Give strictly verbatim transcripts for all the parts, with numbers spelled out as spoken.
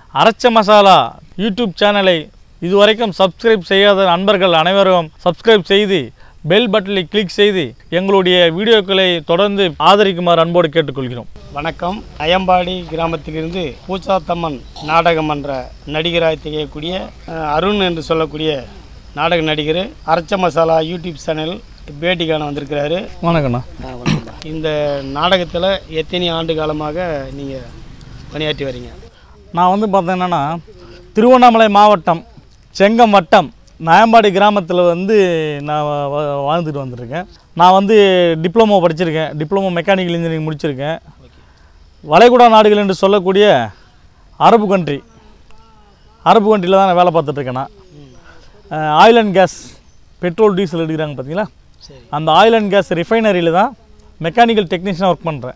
அரைச்ச மசாலா யூடியூப் சேனலை இதுவரைக்கும் சப்ஸ்கிரைப் செய்யாத நண்பர்கள் அனைவரும் சப்ஸ்கிரைப் செய்து பெல் பட்டனை கிளிக் செய்து எங்களுடைய வீடியோக்களை தொடர்ந்து ஆதரிக்குமாறு அன்போடு கேட்டுக்கொள்கிறோம். வணக்கம். அயம்பாடி கிராமத்திலிருந்து பூச்சாத்தம்மன் நாடகம் என்ற நடிகராக திகழக்கூடிய அருண் என்று சொல்லக்கூடிய நாடக நடிகர் அரைச்ச மசாலா யூடியூப் சேனல் பேட்டிக்கான வந்திருக்கிறாரு. வணக்கண்ணா. இந்த நாடகத்தில் எத்தனை ஆண்டு காலமாக நீங்கள் பணியாற்றி வரீங்க? நான் வந்து பார்த்தீங்கன்னா திருவண்ணாமலை மாவட்டம் செங்கம் வட்டம் நயம்பாடி கிராமத்தில் வந்து நான் வாழ்ந்துட்டு வந்துருக்கேன். நான் வந்து டிப்ளமோ படிச்சிருக்கேன். டிப்ளமோ மெக்கானிக்கல் இன்ஜினியரிங் முடிச்சிருக்கேன். வளைகுடா நாடுகள் என்று சொல்லக்கூடிய அரபு கண்ட்ரி அரபு கண்ட்ரியில் தான் நான் வேலை பார்த்துட்ருக்கேன். நான் oil and gas petrol diesel எடுக்கிறாங்க பார்த்தீங்களா, அந்த ஆயில் அண்ட் கேஸ் ரிஃபைனரியில் தான் மெக்கானிக்கல் டெக்னீஷியனாக ஒர்க் பண்ணுறேன்.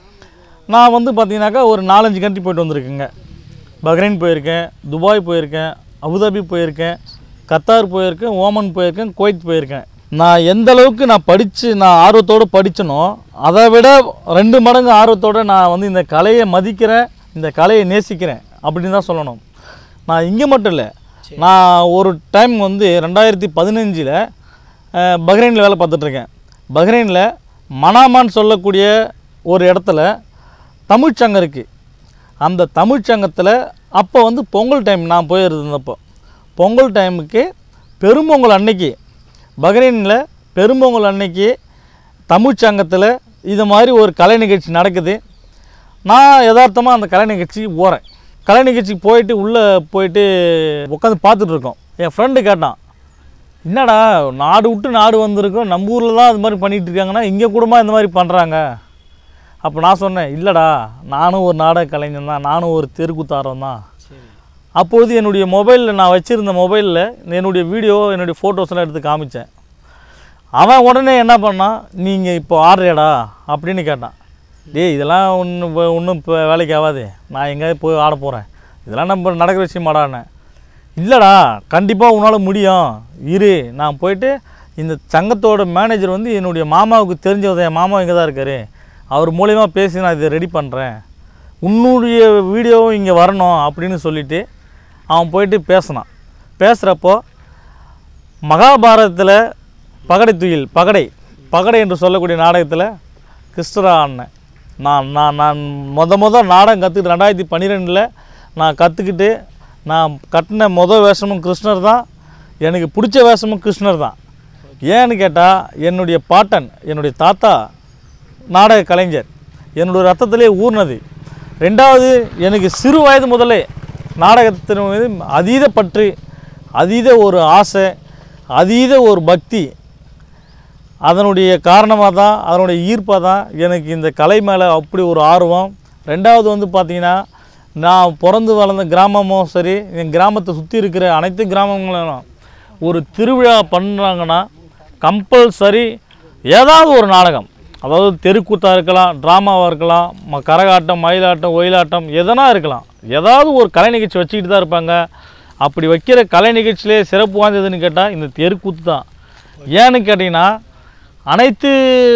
நான் வந்து பார்த்தீங்கன்னாக்கா ஒரு நாலஞ்சு கண்ட்ரி போய்ட்டு வந்திருக்கேங்க. பஹ்ரைன் போயிருக்கேன், துபாய் போயிருக்கேன், அபுதாபி போயிருக்கேன், கத்தார் போயிருக்கேன், ஓமன் போயிருக்கேன், குவைத் போயிருக்கேன். நான் எந்த அளவுக்கு நான் படித்து நான் ஆர்வத்தோடு படித்தனோ அதை விட ரெண்டு மடங்கு ஆர்வத்தோடு நான் வந்து இந்த கலையை மதிக்கிறேன், இந்த கலையை நேசிக்கிறேன் அப்படின்னு தான் சொல்லணும். நான் இங்கே மட்டும் இல்லை, நான் ஒரு டைம் வந்து ரெண்டாயிரத்தி பதினஞ்சில் பஹ்ரைனில் வேலை பார்த்துட்ருக்கேன். பஹ்ரைனில் மனாமான்னு சொல்லக்கூடிய ஒரு இடத்துல தமிழ்ச்சங்கம் இருக்குது. அந்த தமிழ்ச்சங்கத்தில் அப்போ வந்து பொங்கல் டைம் நான் போயிருந்தப்போ பொங்கல் டைமுக்கு பெரும்பொங்கல் அன்னைக்கு பஹ்ரைனில் பெரும்பொங்கல் அன்னைக்கு தமிழ்ச்சங்கத்தில் இது மாதிரி ஒரு கலை நிகழ்ச்சி நடக்குது. நான் யதார்த்தமாக அந்த கலை நிகழ்ச்சிக்கு போகிறேன். கலை நிகழ்ச்சிக்கு போயிட்டு உள்ளே போயிட்டு உட்காந்து பார்த்துட்ருக்கோம். என் ஃப்ரெண்டு கேட்டான், என்னடா நாடு விட்டு நாடு வந்திருக்கோம், நம்ம ஊரில் தான் அது மாதிரி பண்ணிகிட்டு இருக்காங்கன்னா இங்கே கூடமா இந்த மாதிரி பண்ணுறாங்க? அப்போ நான் சொன்னேன், இல்லைடா நானும் ஒரு நாடக கலைஞன் தான், நானும் ஒரு தெருக்கூத்தாரம் தான். அப்போது என்னுடைய மொபைலில் நான் வச்சுருந்த மொபைலில் என்னுடைய வீடியோ என்னுடைய ஃபோட்டோஸ்லாம் எடுத்து காமித்தேன். அவன் உடனே என்ன பண்ணான், நீங்கள் இப்போ ஆடுறியாடா அப்படின்னு கேட்டான். டேய் இதெல்லாம் ஒன்றும் ஒன்றும் இப்போ வேலைக்கு ஆகாது, நான் எங்கேயாவது போய் ஆட போகிறேன், இதெல்லாம் நம்ம நடக்கிற விஷயம் ஆடானேன். இல்லைடா கண்டிப்பாக உன்னால் முடியும், இரு நான் போயிட்டு இந்த சங்கத்தோட மேனேஜர் வந்து என்னுடைய மாமாவுக்கு தெரிஞ்சவர், என் மாமா இங்கே தான் இருக்கார், அவர் மூலயமா பேசி நான் இதை ரெடி பண்ணுறேன், உன்னுடைய வீடியோவும் இங்கே வரணும் அப்படின்னு சொல்லிவிட்டு அவன் போயிட்டு பேசினான். பேசுகிறப்போ மகாபாரதத்தில் பகடை துயில் பகடை பகடை என்று சொல்லக்கூடிய நாடகத்தில் கிருஷ்ணரா ஆடினேன். நான் நான் நான் மொத மொதல் நாடகம் கற்றுக்கிட்டு ரெண்டாயிரத்தி பன்னிரெண்டில் நான் கற்றுக்கிட்டு நான் கட்டின மொதல் வேஷமும் கிருஷ்ணர் தான், எனக்கு பிடிச்ச வேஷமும் கிருஷ்ணர் தான். ஏன்னு கேட்டால் என்னுடைய பாட்டன் என்னுடைய தாத்தா நாடக கலைஞர், என்னுடைய ரத்தத்திலே ஊர்னது. ரெண்டாவது எனக்கு சிறு வயது முதலே நாடகத்தின் மீது அதீத பற்று, அதீத ஒரு ஆசை, அதீத ஒரு பக்தி. அதனுடைய காரணமாக தான், அதனுடைய ஈர்ப்பாக தான் எனக்கு இந்த கலை மேலே அப்படி ஒரு ஆர்வம். ரெண்டாவது வந்து பார்த்திங்கன்னா, நான் பிறந்து வளர்ந்த கிராமமும் சரி, என் கிராமத்தை சுற்றி இருக்கிற அனைத்து கிராமங்களும் ஒரு திருவிழா பண்ணுறாங்கன்னா கம்பல்சரி ஏதாவது ஒரு நாடகம், அதாவது தெருக்கூத்தாக இருக்கலாம், ட்ராமாவாக இருக்கலாம், ம கரகாட்டம், மயிலாட்டம், ஒயிலாட்டம் எதனா இருக்கலாம், ஏதாவது ஒரு கலை நிகழ்ச்சி வச்சுக்கிட்டு தான் இருப்பாங்க. அப்படி வைக்கிற கலை நிகழ்ச்சியிலே சிறப்பு வாய்ந்ததுன்னு கேட்டால் இந்த தெருக்கூத்து தான். ஏன்னு கேட்டிங்கன்னா அனைத்து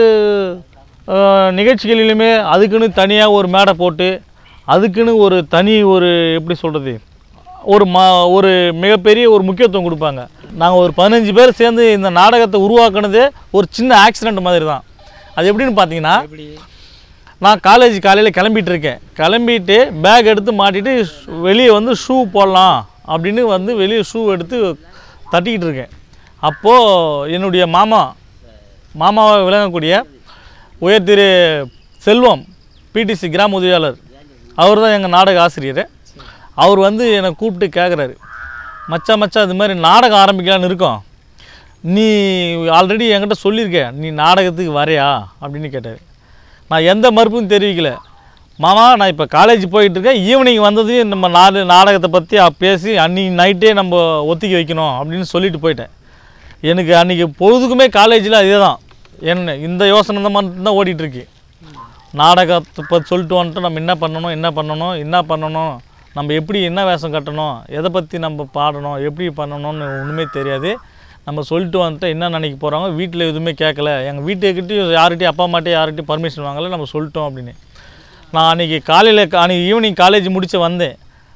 நிகழ்ச்சிகளிலுமே அதுக்குன்னு தனியாக ஒரு மேடை போட்டு அதுக்குன்னு ஒரு தனி ஒரு எப்படி சொல்கிறது ஒரு மா ஒரு மிகப்பெரிய ஒரு முக்கியத்துவம் கொடுப்பாங்க. நாங்கள் ஒரு பதினஞ்சு பேர் சேர்ந்து இந்த நாடகத்தை உருவாக்குனதே ஒரு சின்ன ஆக்சிடெண்ட் மாதிரி தான். அது எப்படின்னு பார்த்தீங்கன்னா, நான் காலேஜ் காலையில் கிளம்பிட்டு இருக்கேன், கிளம்பிட்டு பேக் எடுத்து மாட்டிட்டு வெளியே வந்து ஷூ போடலாம் அப்படின்னு வந்து வெளியே ஷூ எடுத்து தட்டிக்கிட்டு இருக்கேன். அப்போது என்னுடைய மாமா மாமாவை விளங்கக்கூடிய உயர் திரு செல்வம் பிடிசி கிராம உதவியாளர், அவர் தான் எங்கள் நாடக ஆசிரியர். அவர் வந்து என்னை கூப்பிட்டு கேட்குறாரு, மச்சா மச்சா இது மாதிரி நாடகம் ஆரம்பிக்கலான்னு இருக்கோம், நீ ஆல்ரெடி என்கிட்ட சொல்லியிருக்க, நீ நாடகத்துக்கு வரையா அப்படின்னு கேட்டார். நான் எந்த மறுப்பும் தெரிவிக்கலை. மாமா நான் இப்போ காலேஜ் போயிட்டுருக்கேன், ஈவினிங் வந்ததையும் நம்ம நாடு நாடகத்தை பற்றி பேசி அன்றைக்கி நைட்டே நம்ம ஒத்திக்கி வைக்கணும் அப்படின்னு சொல்லிட்டு போயிட்டேன். எனக்கு அன்றைக்கி பொழுதுக்குமே காலேஜில் அதே தான், என்ன இந்த யோசனை தான் மட்டும்தான் ஓடிட்டுருக்கு. நாடகத்தை பற்றி சொல்லிட்டு வந்துட்டு நம்ம என்ன பண்ணணும் என்ன பண்ணணும் என்ன பண்ணணும் நம்ம எப்படி என்ன வேஷம் கட்டணும், எதை பற்றி நம்ம பாடணும், எப்படி பண்ணணும்னு ஒன்றுமே தெரியாது. நம்ம சொல்லிட்டு வந்துட்டு என்ன நினைக்க போகிறாங்க, வீட்டில் எதுவுமே கேட்கல, எங்கள் வீட்டுக்கிட்டையும் யார்கிட்டையும் அப்பா அம்மாட்டையும் யார்கிட்டையும் பர்மிஷன் வாங்கலை, நம்ம சொல்லிட்டோம் அப்படின்னு. நான் அன்றைக்கி காலையில் அன்றைக்கி ஈவினிங் காலேஜ் முடித்து வந்தேன்.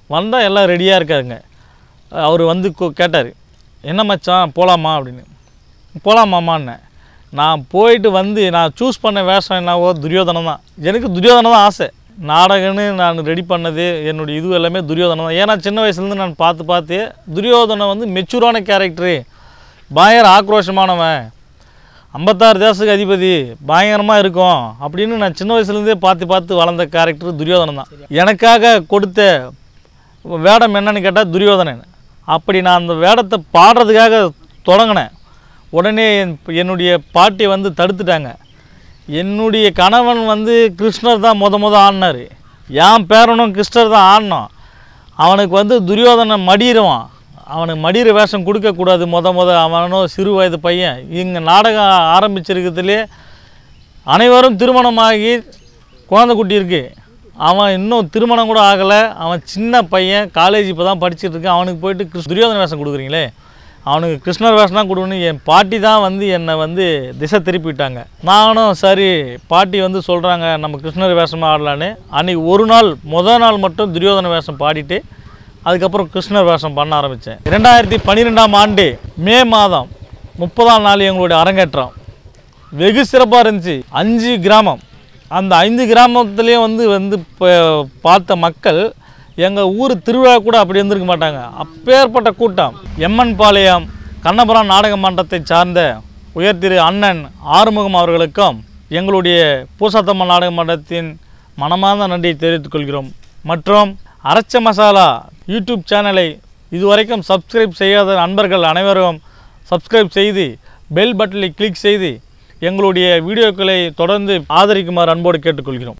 வந்தால் எல்லாம் ரெடியாக இருக்காருங்க. அவர் வந்து கேட்டார், என்ன மச்சான் போகலாமா அப்படின்னு. போகலாமாம்மான்னு. நான் போயிட்டு வந்து நான் சூஸ் பண்ண வேஷம் என்னவோ துரியோதனம் தான். எனக்கு துரியோதனம் தான் ஆசை. நாடகன்னு நான் ரெடி பண்ணது என்னுடைய இது எல்லாமே துரியோதனம் தான். ஏன்னா சின்ன வயசுலேருந்து நான் பார்த்து பார்த்து துரியோதனம் வந்து மெச்சூரான கேரக்டரு, பயங்கர ஆக்ரோஷமானவன், ஐம்பத்தாறு தேசத்துக்கு அதிபதி, பயங்கரமாக இருக்கும் அப்படின்னு நான் சின்ன வயசுலேருந்தே பார்த்து பார்த்து வளர்ந்த கேரக்டர் துரியோதனம் தான். எனக்காக கொடுத்த வேடம் என்னன்னு கேட்டால் துரியோதனன். அப்படி நான் அந்த வேடத்தை பாடுறதுக்காக தொடங்கினேன். உடனே என்னுடைய பாட்டி வந்து தடுத்துட்டாங்க. என்னுடைய கணவன் வந்து கிருஷ்ணர் தான் முத முத ஆடினார், என் பேரனும் கிருஷ்ணர் தான் ஆடினான். அவனுக்கு வந்து துரியோதனன் மடிடுவான், அவனுக்கு மடிகிற வேஷம் கொடுக்கக்கூடாது. முத முத அவனும் சிறு வயது பையன். இங்கே நாடகம் ஆரம்பிச்சிருக்கிறதுலே அனைவரும் திருமணமாகி குழந்தை குட்டி இருக்குது. அவன் இன்னும் திருமணம் கூட ஆகலை. அவன் சின்ன பையன், காலேஜ் இப்போ தான் படிச்சுட்டு இருக்கான். அவனுக்கு போயிட்டு கிருஷ்ண துரியோதன வேஷம் கொடுக்குறீங்களே, அவனுக்கு கிருஷ்ணர் வேஷம் தான் கொடுக்கணும். என் பாட்டி தான் வந்து என்னை வந்து திசை திருப்பிட்டாங்க. நானும் சரி பாட்டி வந்து சொல்கிறாங்க நம்ம கிருஷ்ணர் வேஷமாக ஆடலான்னு. அன்றைக்கி ஒரு நாள் முதல் நாள் மட்டும் துரியோதன வேஷம் பாடிட்டு அதுக்கப்புறம் கிருஷ்ணர் வேஷம் பண்ண ஆரம்பித்தேன். இரண்டாயிரத்தி பன்னிரெண்டாம் ஆண்டு மே மாதம் முப்பதாம் நாள் எங்களுடைய அரங்கேற்றம் வெகு சிறப்பாக இருந்துச்சு. அஞ்சு கிராமம், அந்த ஐந்து கிராமத்துலேயும் வந்து வந்து பார்த்த மக்கள் எங்கள் ஊர் திருவிழா கூட அப்படி இருந்திருக்க மாட்டாங்க. அப்பேற்பட்ட கூட்டம். எம்என் பாளையம் கண்ணபுரம் நாடக மன்றத்தை சார்ந்த உயர் திரு அண்ணன் ஆறுமுகம் அவர்களுக்கும் எங்களுடைய பூசாத்தம்மன் நாடக மன்றத்தின் மனமார்ந்த நன்றியை தெரிவித்துக் கொள்கிறோம். மற்றும் அரைச்ச மசாலா யூடியூப் சேனலை இதுவரைக்கும் சப்ஸ்கிரைப் செய்யாத நண்பர்கள் அனைவரும் சப்ஸ்கிரைப் செய்து பெல் பட்டனை கிளிக் செய்து எங்களுடைய வீடியோக்களை தொடர்ந்து ஆதரிக்குமாறு அன்போடு கேட்டுக்கொள்கிறோம்.